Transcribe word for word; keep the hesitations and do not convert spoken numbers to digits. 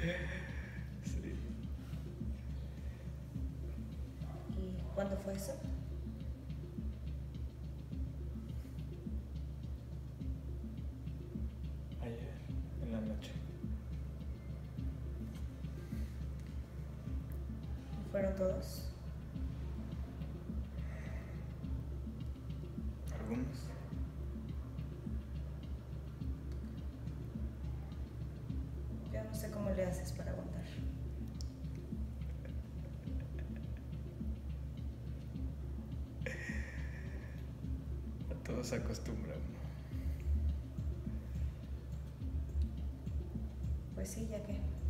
Sí. ¿Y cuándo fue eso? Ayer, en la noche. ¿Fueron todos? Algunos. Yo no sé cómo le haces para aguantar. A todos se acostumbran, ¿no? Pues sí, ya que.